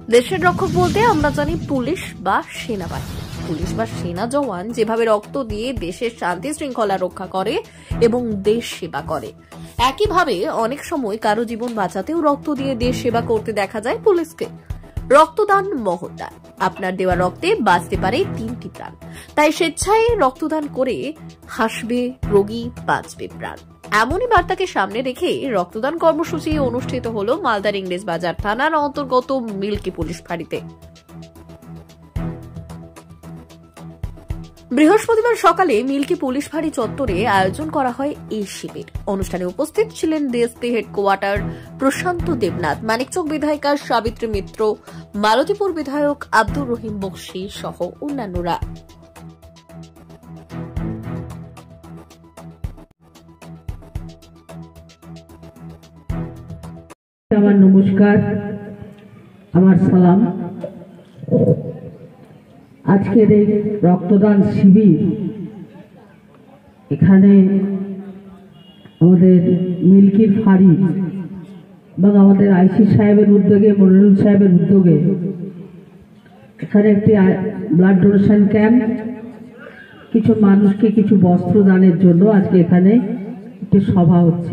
দেশের রক্ষক বলতে আমরা জানি পুলিশ বা সেনাবাহিনী। পুলিশ বা সেনা জওয়ান যেভাবে রক্ত দিয়ে দেশের শান্তি শৃঙ্খলা রক্ষা করে এবং দেশ সেবা করে, একইভাবে অনেক সময় কারো জীবন বাঁচাতেও রক্ত দিয়ে দেশ সেবা করতে দেখা যায় পুলিশকে। রক্তদান মহৎ দান। আপনার দেওয়া রক্তে বাঁচতে পারে 3টি প্রাণ। তাই স্বেচ্ছায় রক্তদান করে হাসবে রোগী, বাঁচবে প্রাণ। এমনই বার্তাকে সামনে রেখে রক্তদান কর্মসূচি অনুষ্ঠিত হলো মালদার ইংরেজ বাজার থানার অন্তর্গত মিল্কি পুলিশ ফাঁড়িতে। বৃহস্পতিবার সকালে মিল্কি পুলিশ ফাঁড়ি চত্বরে আয়োজন করা হয় এই শিবির। অনুষ্ঠানে উপস্থিত ছিলেন ডিএসপি হেডকোয়ার্টার প্রশান্ত দেবনাথ, মানিকচক বিধায়িকা সাবিত্রী মিত্র, মালতীপুর বিধায়ক আব্দুর রহিম বক্সি সহ অন্যান্যরা। আমার নমস্কার, আমার সালাম। আজকের এই রক্তদান শিবির এখানে আমাদের মিল্কির ফাঁড়ি এবং আমাদের আইসি সাহেবের উদ্যোগে, মনিরুল সাহেবের উদ্যোগে এখানে একটি ব্লাড ডোনেশন ক্যাম্প, কিছু মানুষকে কিছু বস্ত্র দানের জন্য আজকে এখানে একটি সভা হচ্ছে।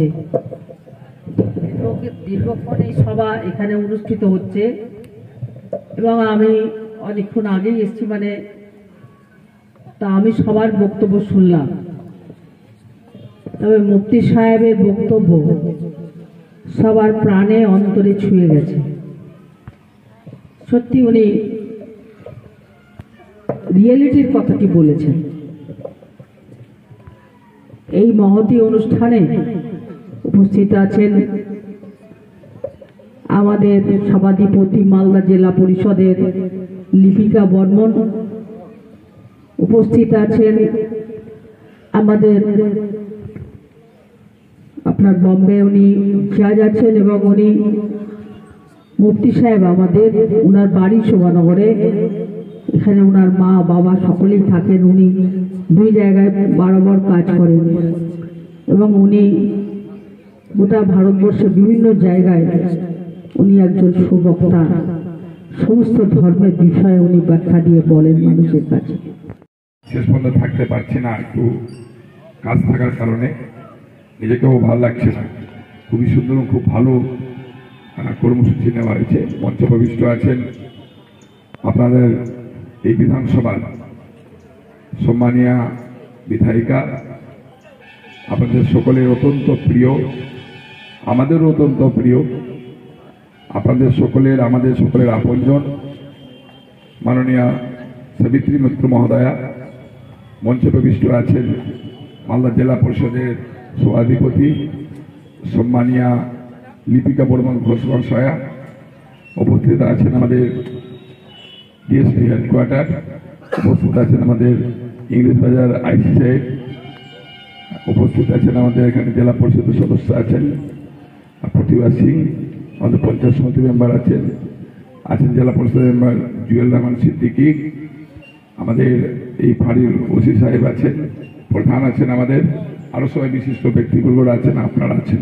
দীর্ঘক্ষণ এই সভা এখানে অনুষ্ঠিত হচ্ছে এবং আমি অনেকক্ষণ আগেই এসেছি, তা আমি সবার বক্তব্য শুনলাম। তবে মুফতি সাহেবের বক্তব্য সবার প্রাণে অন্তরে ছুঁয়ে গেছে। সত্যি উনি রিয়েলিটির কথাটি বলেছেন। এই মহতী অনুষ্ঠানে উপস্থিত আছেন আমাদের সভাধিপতি মালদা জেলা পরিষদের লিপিকা বর্মন, উপস্থিত আছেন আমাদের আপনার বম্বে উনি জাজ আছেন এবং উনি মুফতি সাহেব আমাদের, উনার বাড়ি শোভানগরে, এখানে উনার মা বাবা সকলেই থাকেন। উনি 2 জায়গায় বরাবর কাজ করেন এবং উনি গোটা ভারতবর্ষের বিভিন্ন জায়গায় উনি একজন সুবক্তা। সমস্ত ধর্মের বিষয়ে উনি ব্যাখ্যা দিয়ে বলেন মানুষের কাছে। শেষ পর্যন্ত থাকতে পারছি না, একটু কাজ থাকার কারণে নিজেকেও ভালো লাগছে না। খুবই সুন্দর, খুব ভালো কর্মসূচি নেওয়া হয়েছে। মঞ্চে প্রবিষ্ট আছেন আপনাদের এই বিধানসভার সম্মানীয় বিধায়িকা, আপনাদের সকলের অত্যন্ত প্রিয়, আমাদেরও অত্যন্ত প্রিয়, আপনাদের সকলের, আমাদের সকলের আপনজন মাননীয়া সাবিত্রী মিত্র মহোদয়া। মঞ্চে প্রবিষ্ট আছেন মালদা জেলা পরিষদের সভাধিপতি সম্মানীয়া লিপিকা বর্মন ঘোষ মহাশয়া। উপস্থিত আছেন আমাদের ডিএসপি হেডকোয়ার্টার, উপস্থিত আছেন আমাদের ইংরেজ বাজার আইসি সাহেব, উপস্থিত আছেন আমাদের এখানে জেলা পরিষদের সদস্য আছেন প্রতিভা সিং, আমাদের পঞ্চায়েত সমিতি মেম্বার আছেন জেলা পরিষদের মেম্বার জুয়েল রহমান সিদ্দিকী, আমাদের এই ফাঁড়ির ওসি সাহেব আছেন, প্রধান আছেন, আমাদের আরো সবাই বিশিষ্ট ব্যক্তিবর্গরা আছেন, আপনারা আছেন।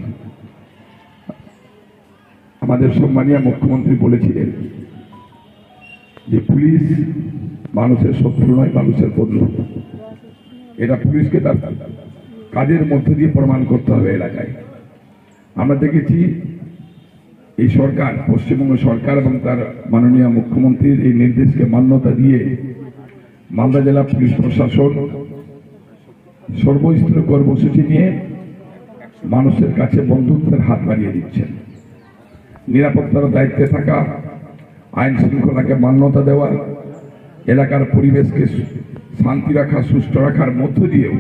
আমাদের সম্মানীয় মুখ্যমন্ত্রী বলেছিলেন যে পুলিশ মানুষের শত্রু নয়, মানুষের বন্ধু। এটা পুলিশকে তার কাজের মধ্য দিয়ে প্রমাণ করতে হবে এলাকায়। আমরা দেখেছি এই সরকার, পশ্চিমবঙ্গ সরকার এবং তার মাননীয় মুখ্যমন্ত্রীর এই নির্দেশকে মান্যতা দিয়ে মালদা জেলা পুলিশ প্রশাসন সর্বস্তরে কর্মসূচি নিয়ে মানুষের কাছে বন্ধুত্বের হাত বাড়িয়ে দিচ্ছেন। নিরাপত্তার দায়িত্বে থাকা, আইন শৃঙ্খলাকে মান্যতা দেওয়া, এলাকার পরিবেশকে শান্তি রাখা, সুস্থ রাখার মধ্য দিয়েও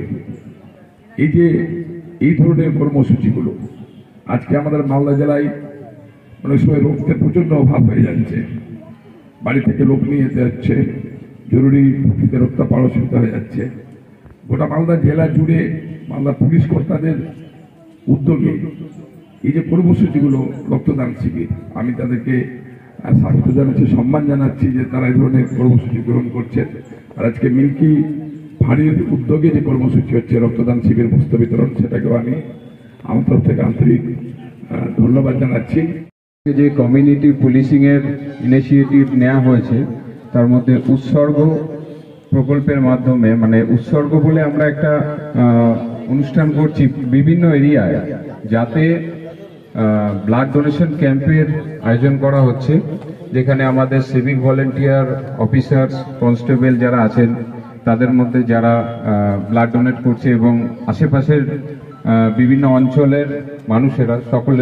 এই ধরনের কর্মসূচিগুলো আজকে আমাদের মালদা জেলায় অনেক সময় রক্তের প্রচন্ড অভাব হয়ে যাচ্ছে। বাড়ি থেকে লোক নিয়ে যেতে যাচ্ছে, জরুরি ভিত্তিতে রক্ত পাওয়া অসুবিধা হয়ে যাচ্ছে। গোটা মালদা জেলা জুড়ে মালদা পুলিশ কর্তাদের উদ্যোগে এই যে কর্মসূচিগুলো, রক্তদান শিবির, আমি তাদেরকে স্বাগত জানাচ্ছি, সম্মান জানাচ্ছি যে তারা এই ধরনের কর্মসূচি গ্রহণ করছেন। আর আজকে মিল্কি ফাঁড়ির উদ্যোগে যে কর্মসূচি হচ্ছে রক্তদান শিবির বস্ত্র বিতরণ, সেটাকেও আমি আমার তরফ থেকে আন্তরিক ধন্যবাদ জানাচ্ছি। যে কমিউনিটি পুলিশিং এর ইনিশিয়েটিভ নেওয়া হয়েছে তার মধ্যে উৎসর্গ প্রকল্পের মাধ্যমে, মানে উৎসর্গ বলে আমরা একটা অনুষ্ঠান করছি বিভিন্ন এরিয়ায়, যাতে ব্লাড ডোনেশন ক্যাম্পের আয়োজন করা হচ্ছে, যেখানে আমাদের সিভিক ভলেন্টিয়ার অফিসার্স কনস্টেবল যারা আছেন তাদের মধ্যে যারা ব্লাড ডোনেট করছে এবং আশেপাশের বিভিন্ন অঞ্চলের মানুষেরা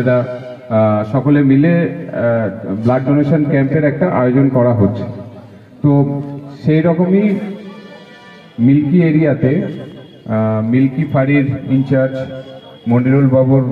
সকলে মিলে ব্লাড ডোনেশন ক্যাম্পের একটা আয়োজন করা হচ্ছে। তো সেই রকমই মিল্কি এরিয়াতে মিল্কি ফাঁড়ির ইনচার্জ মনিরুল বাবুর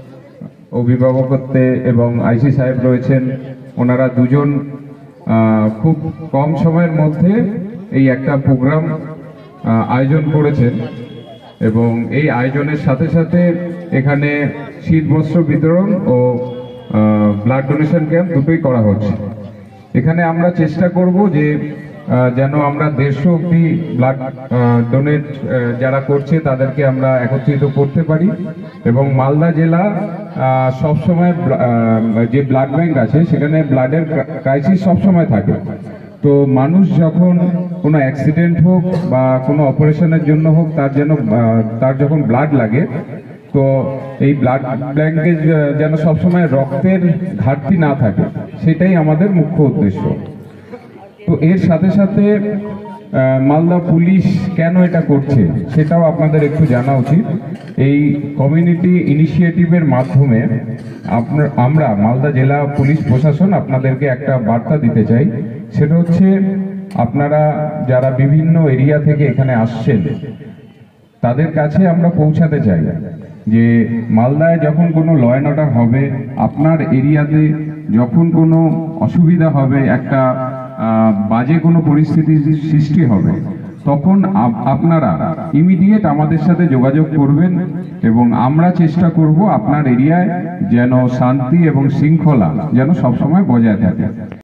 অভিভাবকত্বে এবং আইসি সাহেব রয়েছেন, ওনারা দুজন খুব কম সময়ের মধ্যে এই একটা প্রোগ্রাম আয়োজন করেছেন এবং এই আয়োজনের সাথে সাথে এখানে শীতবস্ত্র বিতরণ ও ব্লাড ডোনেশন ক্যাম্প দুটোই করা হচ্ছে। এখানে আমরা চেষ্টা করব যে যেন আমরা 150 অব্দি ব্লাড ডোনেট যারা করছে তাদেরকে আমরা একত্রিত করতে পারি এবং মালদা জেলা সবসময় যে ব্লাড ব্যাংক আছে সেখানে ব্লাডের ক্রাইসিস সবসময় থাকে। তো মানুষ যখন কোনো অ্যাক্সিডেন্ট হোক বা কোনো অপারেশনের জন্য হোক তার যখন ব্লাড লাগে, তো এই ব্লাড ব্যাংকে যেন সবসময় রক্তের ঘাটতি না থাকে, সেটাই আমাদের মুখ্য উদ্দেশ্য। তো এর সাথে সাথে মালদা পুলিশ কেন এটা করছে সেটাও আপনাদের একটু জানা উচিত। এই কমিউনিটি ইনিশিয়েটিভের মাধ্যমে আমরা মালদা জেলা পুলিশ প্রশাসন আপনাদেরকে একটা বার্তা দিতে চাই, সেটা হচ্ছে আপনারা যারা বিভিন্ন এরিয়া থেকে এখানে আসছেন তাদের কাছে আমরা পৌঁছাতে চাই যে মালদায় যখন কোনো ল অ্যান্ড অর্ডার হবে, আপনার এরিয়াতে যখন কোনো অসুবিধা হবে, একটা বাজে কোনো পরিস্থিতির সৃষ্টি হবে, তখন আপনারা ইমিডিয়েট আমাদের সাথে যোগাযোগ করবেন এবং আমরা চেষ্টা করব আপনার এরিয়ায় যেন শান্তি এবং শৃঙ্খলা যেন সবসময় বজায় থাকে।